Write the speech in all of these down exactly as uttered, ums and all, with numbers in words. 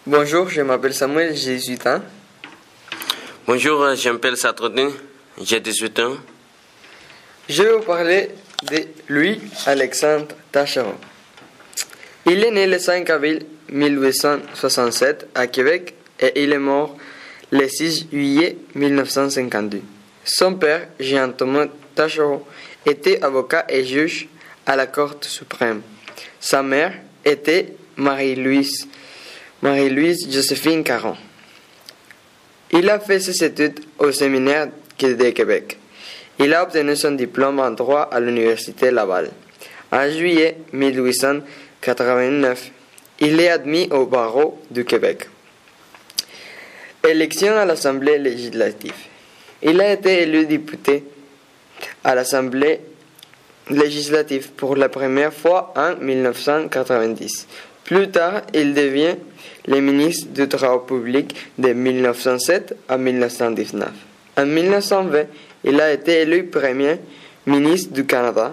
Bonjour, je m'appelle Samuel, j'ai dix-huit ans. Bonjour, je m'appelle Satrodin, j'ai dix-huit ans. Je vais vous parler de Louis-Alexandre Taschereau. Il est né le cinq avril mille huit cent soixante-sept à Québec et il est mort le six juillet mille neuf cent cinquante-deux. Son père, Jean-Thomas Taschereau, était avocat et juge à la Cour suprême. Sa mère était Marie-Louise, Marie-Louise Joséphine Caron. Il a fait ses études au séminaire de Québec. Il a obtenu son diplôme en droit à l'Université Laval. En juillet mille huit cent quatre-vingt-neuf, il est admis au barreau du Québec. Élection à l'Assemblée législative. Il a été élu député à l'Assemblée législative pour la première fois en mille neuf cent quatre-vingt-dix. Plus tard, il devient le ministre du Travail public de mille neuf cent sept à mille neuf cent dix-neuf. En mille neuf cent vingt, il a été élu premier ministre du Canada.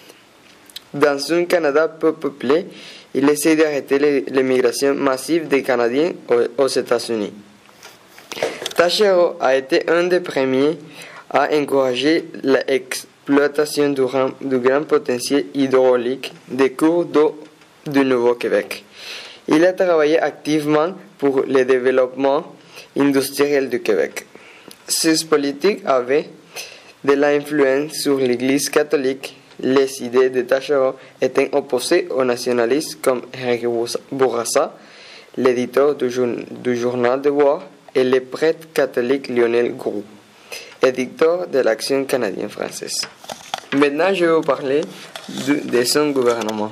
Dans un Canada peu peuplé, il essaie d'arrêter l'immigration massive des Canadiens aux États-Unis. Taschereau a été un des premiers à encourager l'exploitation du, du grand potentiel hydraulique des cours d'eau du Nouveau-Québec. Il a travaillé activement pour le développement industriel du Québec. Ses politiques avaient de l'influence sur l'Église catholique. Les idées de Taschereau étaient opposées aux nationalistes comme Henri Bourassa, l'éditeur du, jour, du Journal de War, et le prêtre catholique Lionel Groulx, éditeur de l'Action canadienne française. Maintenant, je vais vous parler de, de son gouvernement.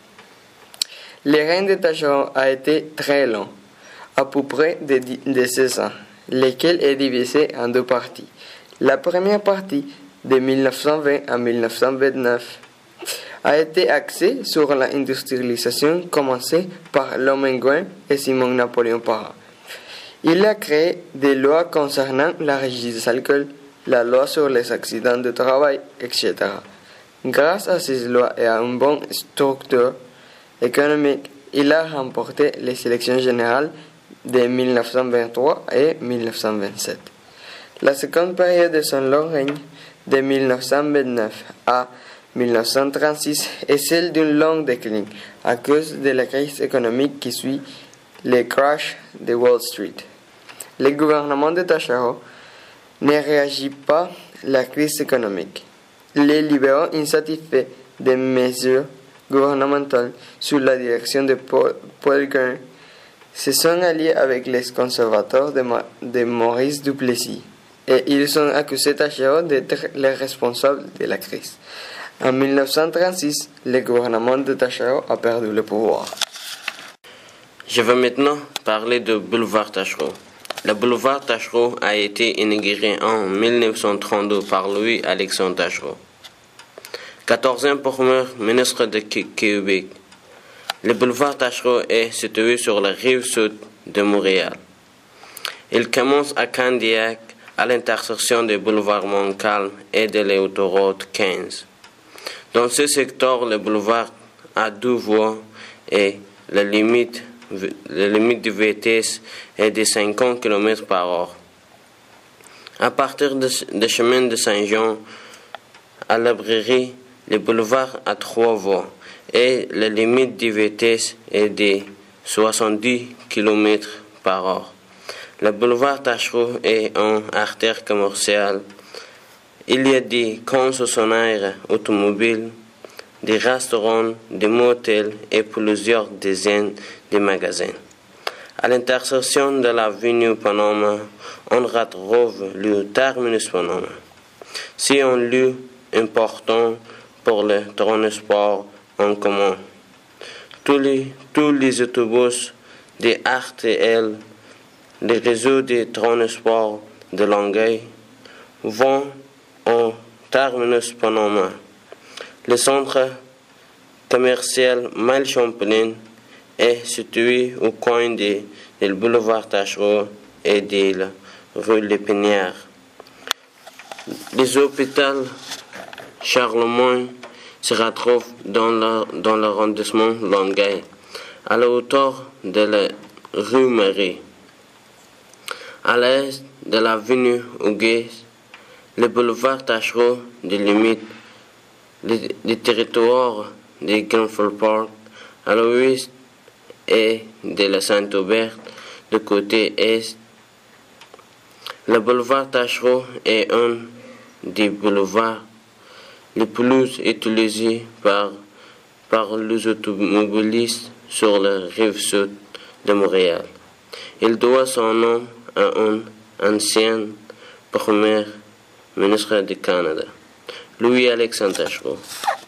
Le règne de Taschereau a été très long, à peu près de, de seize ans, lequel est divisé en deux parties. La première partie, de mille neuf cent vingt à mille neuf cent vingt-neuf, a été axée sur l'industrialisation commencée par Louis-Minguen et Simon-Napoléon Parent. Il a créé des lois concernant la registre des alcools, la loi sur les accidents de travail, et cetera. Grâce à ces lois et à une bonne structure économique, il a remporté les élections générales de mille neuf cent vingt-trois et mille neuf cent vingt-sept. La seconde période de son long règne, de mille neuf cent vingt-neuf à mille neuf cent trente-six, est celle d'un long déclin à cause de la crise économique qui suit le crash de Wall Street. Le gouvernement de Taschereau ne réagit pas à la crise économique. Les libéraux insatisfaits des mesures gouvernementales sous la direction de Paul Gouin se sont alliés avec les conservateurs de, Ma de Maurice Duplessis et ils ont accusé Taschereau d'être le responsable de la crise. En mille neuf cent trente-six, le gouvernement de Taschereau a perdu le pouvoir. Je vais maintenant parler du boulevard Taschereau. Le boulevard Taschereau a été inauguré en mille neuf cent trente-deux par Louis-Alexandre Taschereau, quatorzième premier ministre de Québec. Le boulevard Taschereau est situé sur la rive sud de Montréal. Il commence à Candiac, à l'intersection des boulevards Montcalm et de l'autoroute quinze. Dans ce secteur, le boulevard a deux voies et la limite, la limite de vitesse est de cinquante kilomètres par heure. À partir du de, de chemin de Saint-Jean à la Brairie, le boulevard a trois voies et la limite de vitesse est de soixante-dix kilomètres par heure. Le boulevard Taschereau est une artère commerciale. Il y a des concessionnaires automobiles, des restaurants, des motels et plusieurs dizaines de magasins. À l'intersection de l'avenue Panama, on retrouve le terminus Panama. C'est un lieu important pour le transport en commun. Tous les, tous les autobus de R T L, les réseaux de transport de Longueuil, vont au terminus Panama. Le centre commercial Mile Champlain est situé au coin du boulevard Taschereau et de la rue Lépinière. Les hôpitaux Charlemagne se retrouvent dans l'arrondissement Longueuil, à la hauteur de la rue Marie. À l'est de l'avenue Hughes, le boulevard Taschereau délimite le, le territoire de Grenfell Park. À l'ouest et de la Saint-Aubert, du côté est. Le boulevard Taschereau est un des boulevards les plus utilisés par, par les automobilistes sur la rive sud de Montréal. Il doit son nom à un ancien premier ministre du Canada, Louis-Alexandre Taschereau.